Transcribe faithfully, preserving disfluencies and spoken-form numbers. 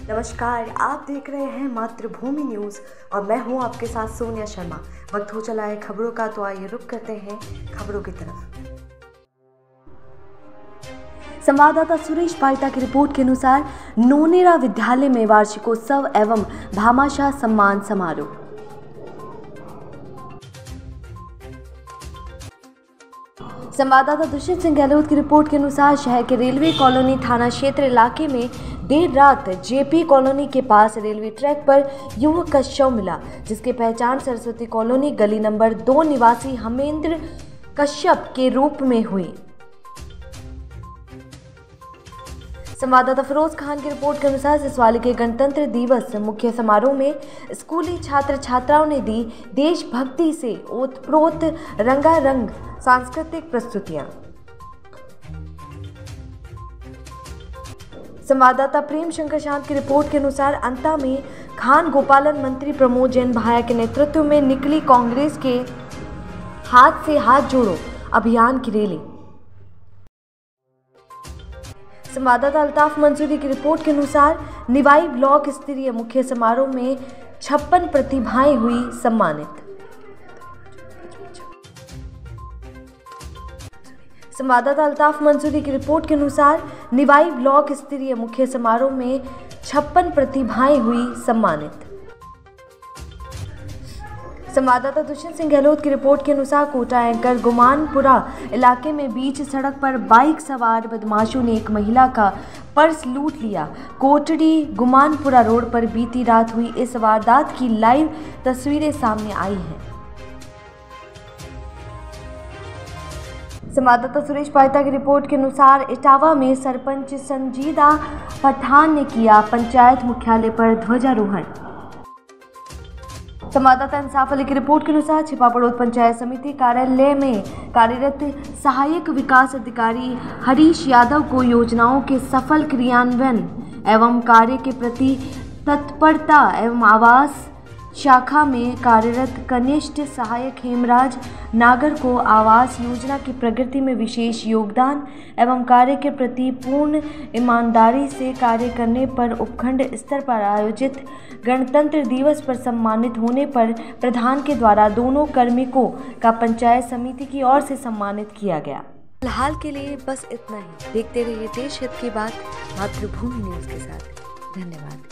नमस्कार, आप देख रहे हैं मातृभूमि न्यूज़ और मैं हूं आपके साथ सोनिया शर्मा। वक्त हो चला है खबरों का, तो आइए रुक करते हैं खबरों की तरफ। संवाददाता सुरेश पाइता की रिपोर्ट के अनुसार नोनेरा विद्यालय में वार्षिकोत्सव एवं भामाशाह सम्मान समारोह। संवाददाता दुष्यंत सिंह गहलोत की रिपोर्ट के अनुसार शहर के रेलवे कॉलोनी थाना क्षेत्र इलाके में देर रात जेपी कॉलोनी के पास रेलवे ट्रैक पर युवक का शव मिला, जिसकी पहचान सरस्वती कॉलोनी गली नंबर दो निवासी हमेंद्र कश्यप के रूप में हुई। संवाददाता फिरोज खान की रिपोर्ट के अनुसार सिसवाली के गणतंत्र दिवस मुख्य समारोह में स्कूली छात्र छात्राओं ने दी देशभक्ति से ओतप्रोत रंगारंग सांस्कृतिक प्रस्तुतियां। संवाददाता प्रेम शंकर शांत की रिपोर्ट के अनुसार अंता में खान गोपालन मंत्री प्रमोद जैन भाया के नेतृत्व में निकली कांग्रेस के हाथ से हाथ जोड़ो अभियान की रैली। संवाददाता अल्ताफ मंसूरी की रिपोर्ट के अनुसार निवाई ब्लॉक स्तरीय मुख्य समारोह में छप्पन प्रतिभाएं हुई सम्मानित। संवाददाता अल्ताफ मंसूरी की रिपोर्ट के अनुसार निवाई ब्लॉक स्तरीय मुख्य समारोह में छप्पन प्रतिभाएं हुई सम्मानित। संवाददाता दुष्यंत सिंह गहलोत की रिपोर्ट के अनुसार कोटा एंकर गुमानपुरा इलाके में बीच सड़क पर बाइक सवार बदमाशों ने एक महिला का पर्स लूट लिया। कोटड़ी गुमानपुरा रोड पर बीती रात हुई इस वारदात की लाइव तस्वीरें सामने आई हैं। संवाददाता सुरेश पाइता की रिपोर्ट के अनुसार इटावा में सरपंच संजीदा पठान ने किया पंचायत मुख्यालय पर ध्वजारोहण। संवाददाता इंसाफ अली की रिपोर्ट के अनुसार छिपापड़ोद पंचायत समिति कार्यालय में कार्यरत सहायक विकास अधिकारी हरीश यादव को योजनाओं के सफल क्रियान्वयन एवं कार्य के प्रति तत्परता एवं आवास शाखा में कार्यरत कनिष्ठ सहायक हेमराज नागर को आवास योजना की प्रगति में विशेष योगदान एवं कार्य के प्रति पूर्ण ईमानदारी से कार्य करने पर उपखंड स्तर पर आयोजित गणतंत्र दिवस पर सम्मानित होने पर प्रधान के द्वारा दोनों कार्मिकों का पंचायत समिति की ओर से सम्मानित किया गया। फिलहाल के लिए बस इतना ही। देखते रहिए देश हित की बात मातृभूमि न्यूज़ के साथ। धन्यवाद।